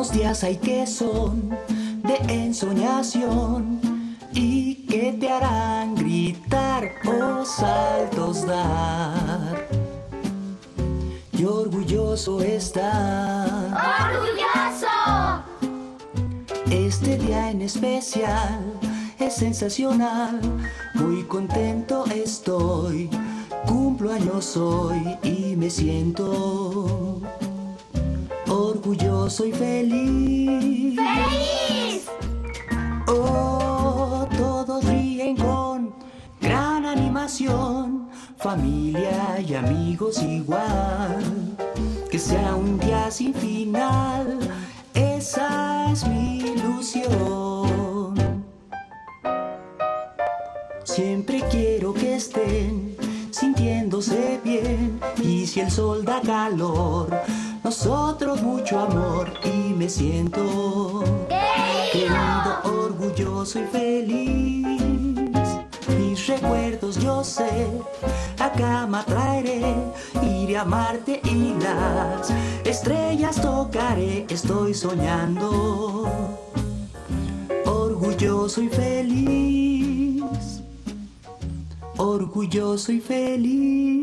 Unos días hay que son de ensoñación y que te harán gritar o saltos dar. Y orgulloso estar. ¡Orgulloso! Este día en especial es sensacional. Muy contento estoy. Cumplo años hoy y me siento orgulloso y feliz. ¡Feliz! Oh, todos ríen con gran animación, familia y amigos igual. Que sea un día sin final, esa es mi ilusión. Siempre quiero que estén sintiéndose bien, y si el sol da calor, nosotros mucho amor, y me siento querido, orgulloso y feliz. Mis recuerdos yo sé, a cama traeré, iré a Marte y las estrellas tocaré. Estoy soñando, orgulloso y feliz. Orgulloso y feliz.